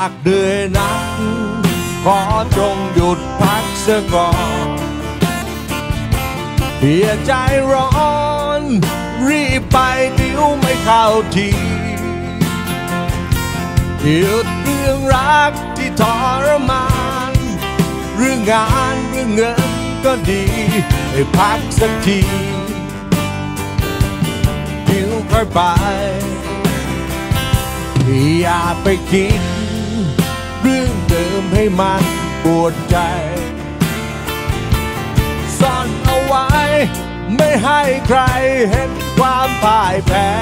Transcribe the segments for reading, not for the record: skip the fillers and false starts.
ากเหนื่อยนักขอจงหยุดพักเสียก่อนอย่าใจร้อนรีบไปเดี๋ยวไม่เข้าทีหยุดเรื่องรักที่ทรมานเรื่องงานเรื่องเงินก็ดีให้พักสักทีเดี๋ยวค่อยไปอย่าไปคิดเรื่องเดิมให้มันปวดใจซ่อนเอาไว้ไม่ให้ใครเห็นความพ่ายแพ้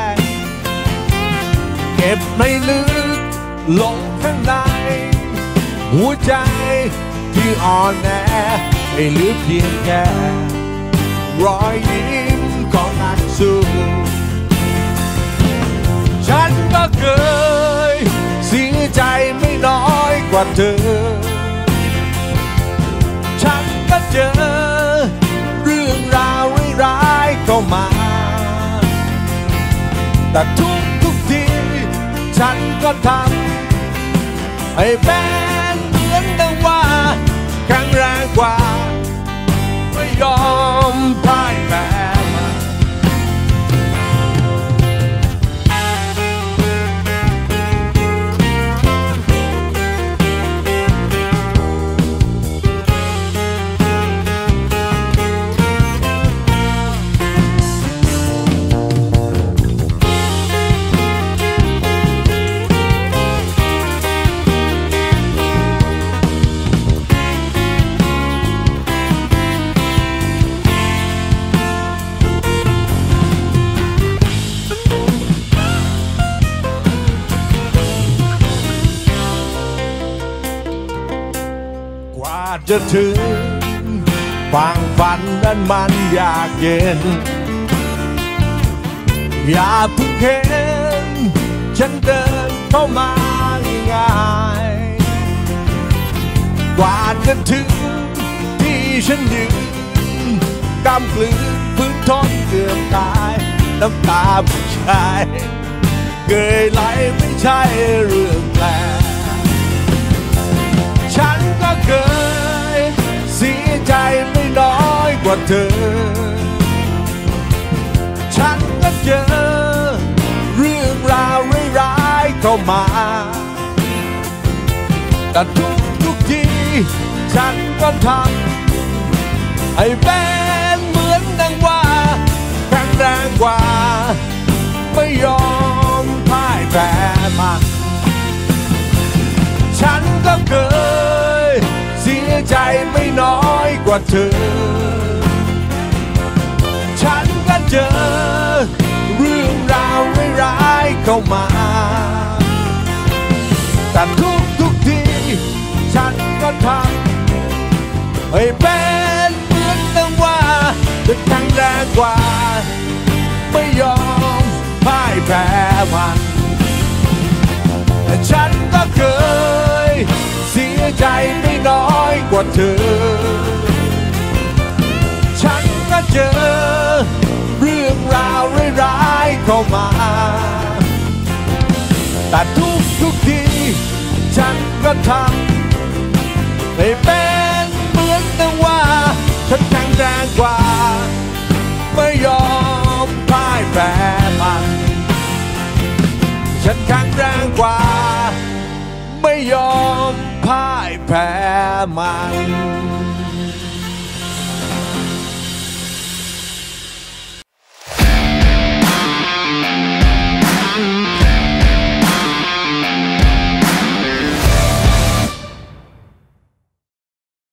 เก็บไม่ลึกลงข้างในหัวใจที่อ่อนแอให้เหลือเพียงแค่รอยยิ้มของนักสู้ฉันก็เคยเสียใจไม่น้อยกว่าเธอฉันก็เจอเรื่องราวร้ายๆเข้ามาแต่ทุกทีฉันก็ทำให้เป็นเหมือนดังว่าแข็งแรงกว่าไม่ยอมพ่ายแพ้จะถึงฝั่งฝันนั้นมันยากเย็นอย่าเพิ่งเห็นฉันเดินเข้ามาง่ายกว่าจะถึงที่ฉันยืนกำกลืนฝืนทนเกือบตายน้ำตาผู้ชายเกยไหลไม่ใช่เรื่องแปลกฉันก็เคยเสียใจไม่น้อยกว่าเธอฉันก็เจอเรื่องราวร้ายๆเข้ามาแต่ทุกทีฉันก็ทำให้เป็นเหมือนดังว่าแข็งแรงกว่าไม่ยอมพ่ายแพ้มันฉันก็เคยเสียใจไม่น้อยกว่าเธอฉันก็เจอเรื่องราวร้ายๆเข้ามาแต่ทุกทีฉันก็ทำให้เป็นเหมือนดังว่าจะแข็งแรงกว่าไม่ยอมพ่ายแพ้มันฉันก็เคยเสียใจไม่น้อยกว่าเธอฉันก็เจอเรื่องราวร้ายๆเข้ามาแต่ทุกทีฉันก็ทำให้เป็นเหมือนดังว่าฉันแข็งแรงกว่าไม่ยอมพ่ายแพ้มันฉันแข็งแรงกว่าไม่ยอมพ่ายแพ้มัน